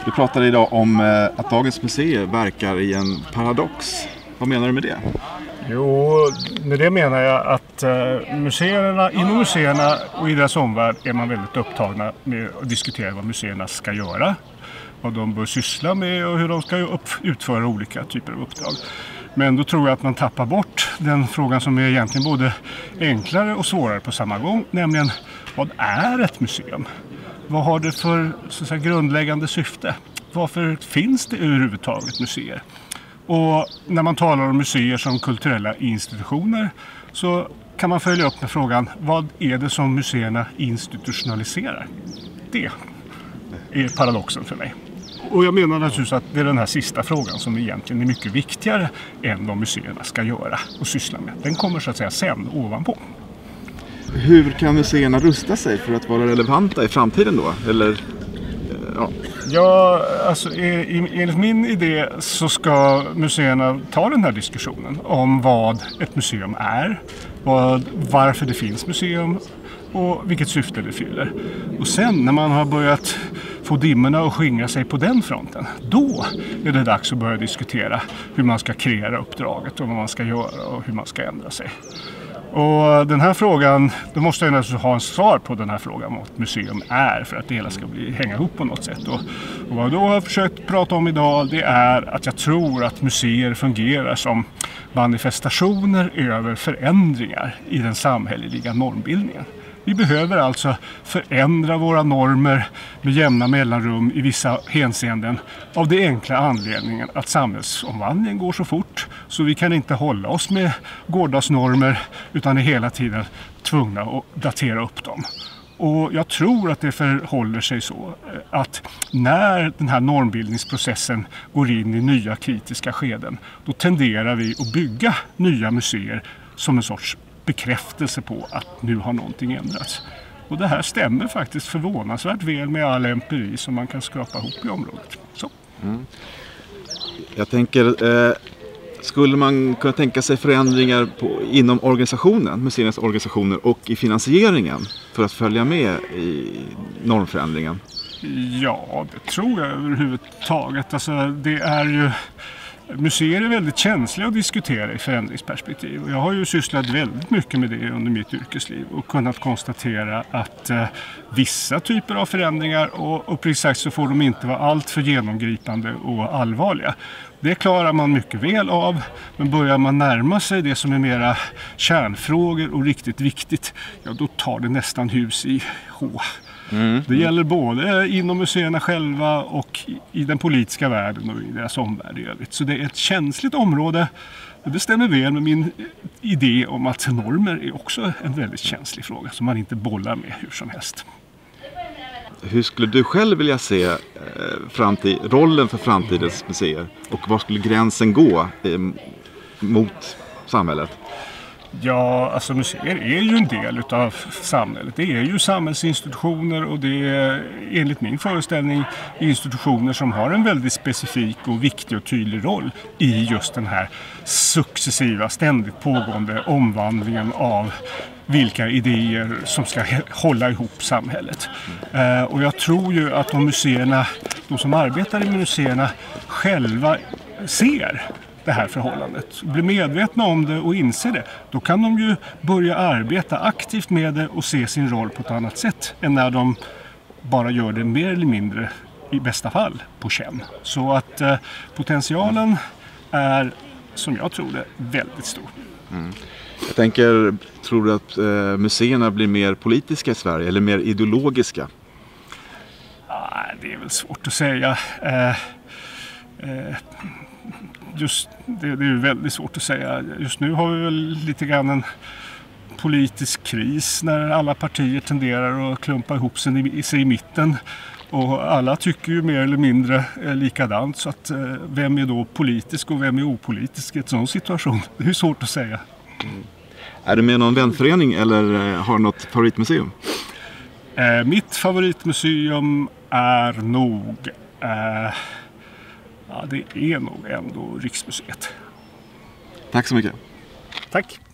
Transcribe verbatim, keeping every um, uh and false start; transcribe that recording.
Du pratade idag om att dagens museer verkar i en paradox. Vad menar du med det? Jo, med det menar jag att museerna, inom museerna och i deras omvärld är man väldigt upptagna med att diskutera vad museerna ska göra, vad de bör syssla med och hur de ska upp, utföra olika typer av uppdrag. Men då tror jag att man tappar bort den frågan som är egentligen både enklare och svårare på samma gång, nämligen vad är ett museum? Vad har det för så att säga, grundläggande syfte? Varför finns det överhuvudtaget museer? Och när man talar om museer som kulturella institutioner så kan man följa upp med frågan, vad är det som museerna institutionaliserar? Det är paradoxen för mig. Och jag menar naturligtvis att det är den här sista frågan som egentligen är mycket viktigare än vad museerna ska göra och syssla med. Den kommer så att säga sen ovanpå. Hur kan museerna rusta sig för att vara relevanta i framtiden då? Eller, ja. Ja, alltså enligt min idé så ska museerna ta den här diskussionen om vad ett museum är, vad, varför det finns museum och vilket syfte det fyller. Och sen när man har börjat få dimmorna att skingra sig på den fronten, då är det dags att börja diskutera hur man ska kreera uppdraget och vad man ska göra och hur man ska ändra sig. Och den här frågan, då måste jag naturligtvis ha en svar på den här frågan vad ett museum är för att det hela ska bli, hänga ihop på något sätt. Och, och vad jag då har försökt prata om idag, det är att jag tror att museer fungerar som manifestationer över förändringar i den samhälleliga normbildningen. Vi behöver alltså förändra våra normer med jämna mellanrum i vissa hänseenden av det enkla anledningen att samhällsomvandlingen går så fort så vi kan inte hålla oss med gårdagsnormer utan är hela tiden tvungna att datera upp dem. Och jag tror att det förhåller sig så att när den här normbildningsprocessen går in i nya kritiska skeden, då tenderar vi att bygga nya museer som en sorts bekräftelse på att nu har någonting ändrats. Och det här stämmer faktiskt förvånansvärt väl med all empiri som man kan skrapa ihop i området. Så. Mm. Jag tänker, eh, skulle man kunna tänka sig förändringar på, inom organisationen, museernas organisationer och i finansieringen för att följa med i normförändringen? Ja, det tror jag överhuvudtaget. Alltså, det är ju... Museer är väldigt känsliga att diskutera i förändringsperspektiv. Jag har ju sysslat väldigt mycket med det under mitt yrkesliv och kunnat konstatera att eh, vissa typer av förändringar och uppriktigt sagt så får de inte vara allt för genomgripande och allvarliga. Det klarar man mycket väl av, men börjar man närma sig det som är mera kärnfrågor och riktigt viktigt, ja då tar det nästan hus i H. Mm. Det gäller både inom museerna själva och i den politiska världen och i deras omvärld i övrigt. Så det är ett känsligt område och det stämmer väl med min idé om att normer är också en väldigt känslig fråga som man inte bollar med hur som helst. Hur skulle du själv vilja se eh, framtid, rollen för framtidens museer och var skulle gränsen gå eh, mot samhället? Ja, alltså museer är ju en del av samhället. Det är ju samhällsinstitutioner och det är enligt min föreställning institutioner som har en väldigt specifik och viktig och tydlig roll i just den här successiva, ständigt pågående omvandlingen av vilka idéer som ska hålla ihop samhället. Eh, och jag tror ju att de museerna, de som arbetar i museerna själva ser det här förhållandet, blir medvetna om det och inser det, då kan de ju börja arbeta aktivt med det och se sin roll på ett annat sätt än när de bara gör det mer eller mindre, i bästa fall, på känn. Så att eh, potentialen är, som jag tror det, väldigt stor. Mm. Jag tänker, tror du att eh, museerna blir mer politiska i Sverige eller mer ideologiska? Ah, det är väl svårt att säga. Eh, eh, Just, det, det är väldigt svårt att säga. Just nu har vi väl lite grann en politisk kris när alla partier tenderar att klumpa ihop sig i, sig i mitten. Och alla tycker ju mer eller mindre likadant. Så att, vem är då politisk och vem är opolitisk i en sån situation? Det är svårt att säga. Mm. Är du med i någon vänförening eller har du något favoritmuseum? Eh, mitt favoritmuseum är nog... Eh, Ja, det är nog ändå Riksmuseet. Tack så mycket. Tack.